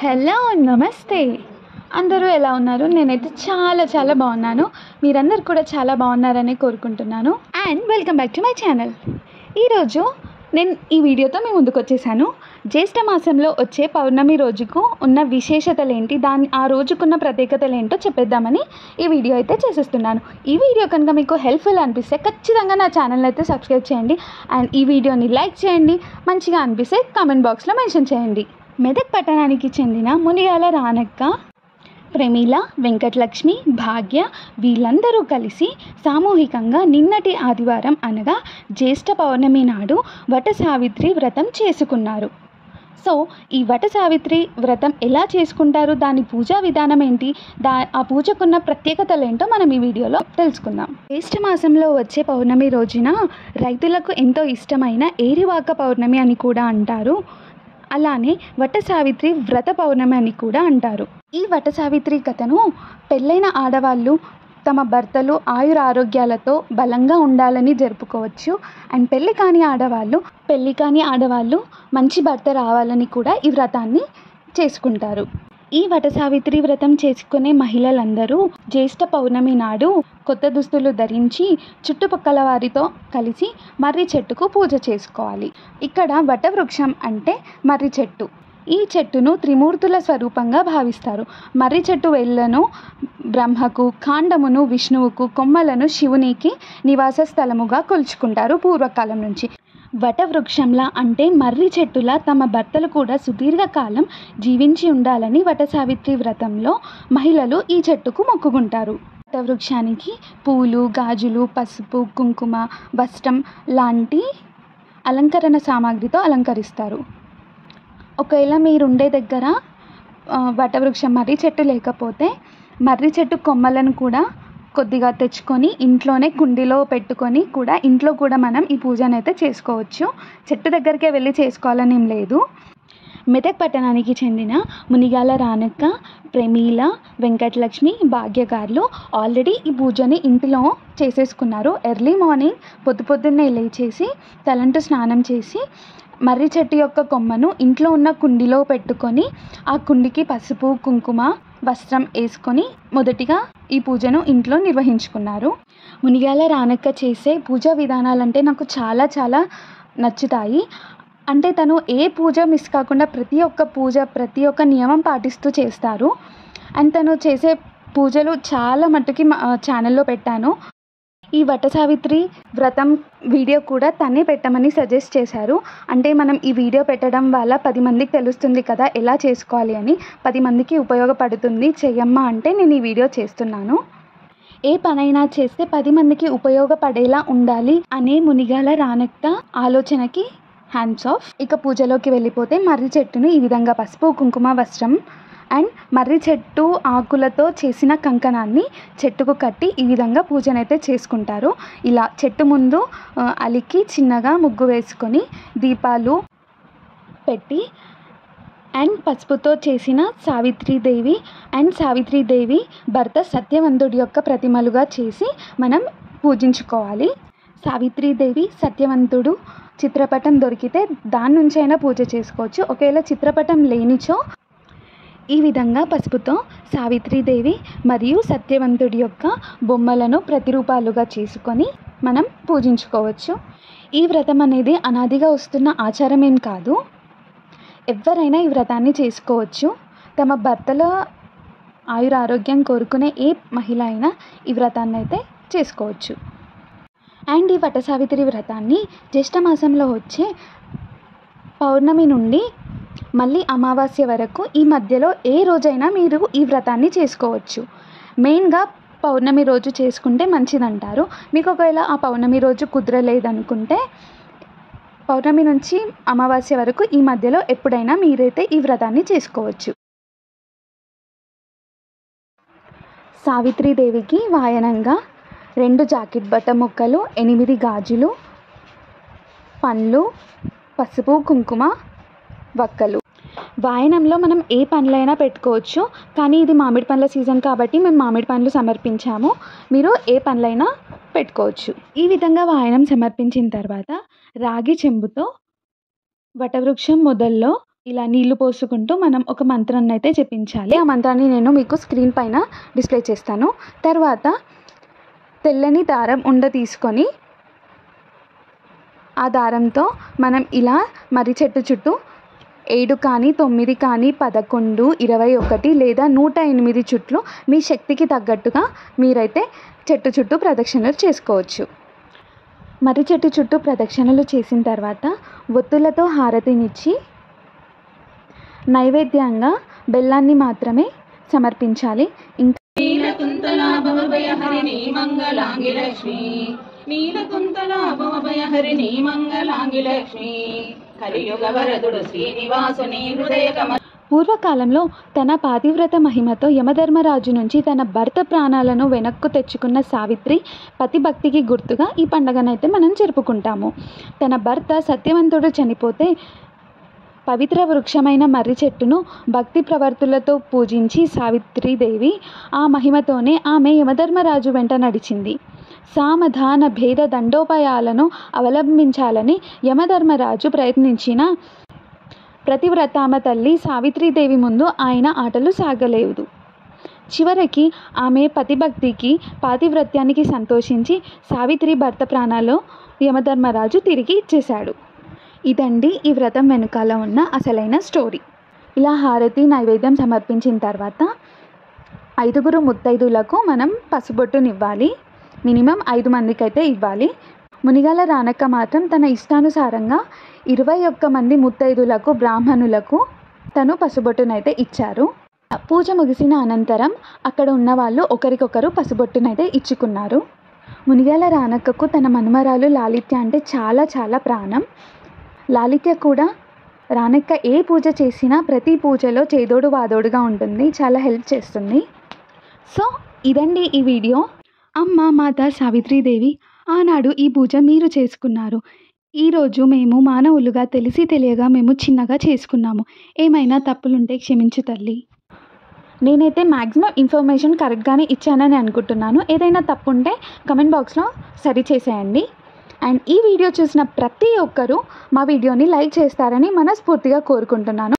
Hello నమస్తే. అందరూ ఎలా ఉన్నారు? నేనైతే చాలా బాగున్నాను. మీరందరూ కూడా చాలా బాగున్నారని కోరుకుంటున్నాను. And welcome back to my channel. ఈరోజు నేను ఈ వీడియోతో మీ ముందుకు వచ్చేసాను. జ్యేష్ఠ మాసంలో వచ్చే పౌర్ణమి రోజుకు ఉన్న విశేషతలు ఏంటి, ఆ రోజుకున్న ప్రత్యేకతలు ఏంటో చెప్పేద్దామని ఈ వీడియో అయితే చేసేస్తున్నాను. ఈ వీడియో కనుక మీకు హెల్ప్ఫుల్ అనిపిస్తే ఖచ్చితంగా నా ఛానల్ని అయితే సబ్స్క్రైబ్ చేయండి. అండ్ ఈ వీడియోని లైక్ చేయండి. మంచిగా అనిపిస్తే కామెంట్ బాక్స్లో మెన్షన్ చేయండి. మెదక్ పట్టణానికి చెందిన మునిగాల రానక్క, ప్రమీల, వెంకటలక్ష్మి, భాగ్య వీళ్ళందరూ కలిసి సామూహికంగా నిన్నటి ఆదివారం అనగా జ్యేష్ఠ పౌర్ణమి నాడు వట సావిత్రి వ్రతం చేసుకున్నారు. సో ఈ వట సావిత్రి వ్రతం ఎలా చేసుకుంటారు, దాని పూజా విధానం ఏంటి, ఆ పూజకున్న ప్రత్యేకతలు ఏంటో మనం ఈ వీడియోలో తెలుసుకుందాం. జ్యేష్ఠ మాసంలో వచ్చే పౌర్ణమి రోజున రైతులకు ఎంతో ఇష్టమైన ఏరివాక పౌర్ణమి అని కూడా అంటారు. అలానే వట సావిత్రి వ్రత పౌర్ణమి అని కూడా అంటారు. ఈ వట సావిత్రి కథను పెళ్ళైన ఆడవాళ్ళు తమ భర్తలు ఆయురారోగ్యాలతో బలంగా ఉండాలని జరుపుకోవచ్చు. అండ్ పెళ్ళి కాని ఆడవాళ్ళు మంచి భర్త రావాలని కూడా ఈ వ్రతాన్ని చేసుకుంటారు. ఈ వట సావిత్రి వ్రతం చేసుకునే మహిళలందరూ జ్యేష్ఠ పౌర్ణమి నాడు కొత్త దుస్తులు ధరించి చుట్టుపక్కల వారితో కలిసి మర్రి చెట్టుకు పూజ చేసుకోవాలి. ఇక్కడ వట వృక్షం అంటే మర్రి చెట్టు. ఈ చెట్టును త్రిమూర్తుల స్వరూపంగా భావిస్తారు. మర్రి చెట్టు వేళ్లను బ్రహ్మకు, కాండమును విష్ణువుకు, కొమ్మలను శివునికి నివాస స్థలముగా కొలుచుకుంటారు పూర్వకాలం నుంచి. వటవృక్షంలా అంటే మర్రి చెట్టులా తమ భర్తలు కూడా సుదీర్ఘకాలం జీవించి ఉండాలని వట సావిత్రి వ్రతంలో మహిళలు ఈ చెట్టుకు మొక్కుకుంటారు. వటవృక్షానికి పూలు, గాజులు, పసుపు, కుంకుమ, వస్త్రం లాంటి అలంకరణ సామాగ్రితో అలంకరిస్తారు. ఒకవేళ మీరుండే దగ్గర వటవృక్షం మర్రి చెట్టు లేకపోతే మర్రి చెట్టు కొమ్మలను కూడా కొద్దిగా తెచ్చుకొని ఇంట్లోనే కుండీలో పెట్టుకొని కూడా ఇంట్లో కూడా మనం ఈ పూజను అయితే చేసుకోవచ్చు. చెట్టు దగ్గరికే వెళ్ళి చేసుకోవాలని ఏం లేదు. మెదక్ పట్టణానికి చెందిన మునిగాల రానక్క, ప్రమీల, వెంకటలక్ష్మి, భాగ్యగారులు ఆల్రెడీ ఈ పూజని ఇంటిలో చేసేసుకున్నారు. ఎర్లీ మార్నింగ్ పొద్దున్నే లేచేసి తలంటు స్నానం చేసి మర్రి చెట్టు యొక్క కొమ్మను ఇంట్లో ఉన్న కుండీలో పెట్టుకొని ఆ కుండికి పసుపు, కుంకుమ, వస్త్రం వేసుకొని మొదటిగా ఈ పూజను ఇంట్లో నిర్వహించుకున్నారు. మునిగాల రానక్క చేసే పూజా విధానాలంటే నాకు చాలా నచ్చుతాయి. అంటే తను ఏ పూజ మిస్ కాకుండా ప్రతి ఒక్క నియమం పాటిస్తూ చేస్తారు. అండ్ తను చేసే పూజలు చాలా మట్టుకి ఛానల్లో పెట్టాను. ఈ వట సావిత్రి వ్రతం వీడియో కూడా తనే పెట్టమని సజెస్ట్ చేశారు. అంటే మనం ఈ వీడియో పెట్టడం వల్ల 10 మందికి తెలుస్తుంది కదా ఎలా చేసుకోవాలి అని. 10 మందికి ఉపయోగపడుతుంది చెయ్యమ్మా అంటే నేను ఈ వీడియో చేస్తున్నాను. ఏ పనైనా చేస్తే 10 మందికి ఉపయోగపడేలా ఉండాలి అనే మునిగాల రానక్క ఆలోచనకి హ్యాండ్స్ ఆఫ్. ఇక పూజలోకి వెళ్ళిపోతే మర్రి చెట్టును ఈ విధంగా పసుపు, కుంకుమ, వస్త్రం అండ్ మర్రి చెట్టు ఆకులతో చేసిన కంకణాన్ని చెట్టుకు కట్టి ఈ విధంగా పూజనైతే చేసుకుంటారు. ఇలా చెట్టు ముందు అలికి చిన్నగా ముగ్గు వేసుకొని దీపాలు పెట్టి అండ్ పసుపుతో చేసిన సావిత్రీదేవి అండ్ సావిత్రీదేవి భర్త సత్యవంతుడి యొక్క ప్రతిమలుగా చేసి మనం పూజించుకోవాలి. సావిత్రీదేవి, సత్యవంతుడు చిత్రపటం దొరికితే దాని నుంచైనా పూజ చేసుకోవచ్చు. ఒకవేళ చిత్రపటం లేనిచో ఈ విధంగా పసుపుతో సావిత్రీదేవి మరియు సత్యవంతుడి యొక్క బొమ్మలను ప్రతిరూపాలుగా చేసుకొని మనం పూజించుకోవచ్చు. ఈ వ్రతం అనేది అనాదిగా వస్తున్న ఆచారం ఏం కాదు. ఎవరైనా ఈ వ్రతాన్ని చేసుకోవచ్చు. తమ భర్తల ఆయురారోగ్యం కోరుకునే ఏ మహిళ అయినా ఈ వ్రతాన్ని అయితే చేసుకోవచ్చు. అండ్ ఈ వట సావిత్రి వ్రతాన్ని జ్యేష్ఠ మాసంలో వచ్చే పౌర్ణమి నుండి మళ్ళీ అమావాస్య వరకు ఈ మధ్యలో ఏ రోజైనా మీరు ఈ వ్రతాన్ని చేసుకోవచ్చు. మెయిన్గా పౌర్ణమి రోజు చేసుకుంటే మంచిదంటారు. మీకు ఒకవేళ ఆ పౌర్ణమి రోజు కుదరలేదనుకుంటే పౌర్ణమి నుంచి అమావాస్య వరకు ఈ మధ్యలో ఎప్పుడైనా మీరైతే ఈ వ్రతాన్ని చేసుకోవచ్చు. సావిత్రీదేవికి వాయనంగా 2 జాకెట్ బట్ట ముక్కలు, 8 గాజులు, పండ్లు, పసుపు, కుంకుమ, వక్కలు. వాయనంలో మనం ఏ పండ్లైనా పెట్టుకోవచ్చు. కానీ ఇది మామిడి పండ్ల సీజన్ కాబట్టి మేము మామిడి పండ్లు సమర్పించాము. మీరు ఏ పండ్లైనా పెట్టుకోవచ్చు. ఈ విధంగా వాయనం సమర్పించిన తర్వాత రాగి చెంబుతో వటవృక్షం మొదల్లో ఇలా నీళ్లు పోసుకుంటూ మనం ఒక మంత్రాన్ని అయితే జపించాలి. ఆ మంత్రాన్ని నేను మీకు స్క్రీన్ పైన డిస్ప్లే చేస్తాను. తర్వాత తెల్లని దారం ఉండ తీసుకొని ఆ దారంతో మనం ఇలా మర్రి చెట్టు చుట్టూ 7 కానీ 9 కానీ 11 21 లేదా 108 చుట్లు మీ శక్తికి తగ్గట్టుగా మీరైతే చెట్టు చుట్టూ ప్రదక్షిణలు చేసుకోవచ్చు. మర్రి చెట్టు చుట్టూ ప్రదక్షిణలు చేసిన తర్వాత ఒత్తులతో హారతినిచ్చి నైవేద్యంగా బెల్లాన్ని మాత్రమే సమర్పించాలి. ఇంకా నీలకుంతలా భవభయహరిణి మంగళాంగి లక్ష్మి, నీలకుంతలా భవభయహరిణి మంగళాంగి లక్ష్మి, కలియుగ వరదుడు శ్రీనివాసుని హృదయ కమల. పూర్వకాలంలో తన పాతివ్రత మహిమతో యమధర్మరాజు నుంచి తన భర్త ప్రాణాలను వెనక్కు తెచ్చుకున్న సావిత్రి పతిభక్తికి గుర్తుగా ఈ పండుగనైతే మనం జరుపుకుంటాము. తన భర్త సత్యవంతుడు చనిపోతే పవిత్ర వృక్షమైన మర్రి చెట్టును భక్తి ప్రవర్తులతో పూజించి సావిత్రీదేవి ఆ మహిమతోనే ఆమె యమధర్మరాజు వెంట నడిచింది. సామధాన భేద దండోపాయాలను అవలంబించాలని యమధర్మరాజు ప్రయత్నించిన ప్రతివ్రతామ తల్లి సావిత్రీదేవి ముందు ఆయన ఆటలు సాగలేదు. చివరికి ఆమె పతిభక్తికి పాతివ్రత్యానికి సంతోషించి సావిత్రి భర్త ప్రాణాలు యమధర్మరాజు తిరిగి ఇచ్చేశాడు. ఇదండి ఈ వ్రతం వెనుకాల ఉన్న అసలైన స్టోరీ. ఇలా హారతి నైవేద్యం సమర్పించిన తర్వాత 5 ముత్తైదులకు మనం పసుబొట్టునివ్వాలి. మినిమం 5 మందికి అయితే ఇవ్వాలి. మునిగాల రానక్క మాత్రం తన ఇష్టానుసారంగా 21 మంది ముత్తైదులకు బ్రాహ్మణులకు తను పసుబొట్టునైతే ఇచ్చారు. పూజ ముగిసిన అనంతరం అక్కడ ఉన్న వాళ్ళు ఒకరికొకరు పసుబొట్టునైతే ఇచ్చుకున్నారు. మునిగాల రానక్కకు తన మనుమరాలు లాలిత్య అంటే చాలా చాలా ప్రాణం. లాలిత్య కూడా రానక్క ఏ పూజ చేసినా ప్రతి పూజలో చేదోడు వాదోడుగా ఉంటుంది, చాలా హెల్ప్ చేస్తుంది. సో ఇదండి ఈ వీడియో. అమ్మ మాత సావిత్రీదేవి ఆనాడు ఈ పూజ మీరు చేసుకున్నారు. ఈరోజు మేము మానవులుగా తెలిసి తెలియగా మేము చిన్నగా చేసుకున్నాము. ఏమైనా తప్పులుంటే క్షమించు తల్లి. నేనైతే మ్యాక్సిమం ఇన్ఫర్మేషన్ కరెక్ట్గానే ఇచ్చానని అనుకుంటున్నాను. ఏదైనా తప్పు ఉంటే కమెంట్ బాక్స్లో సరి చేసేయండి. అండ్ ఈ వీడియో చూసిన ప్రతి ఒక్కరూ మా వీడియోని లైక్ చేస్తారని మనస్ఫూర్తిగా కోరుకుంటున్నాను.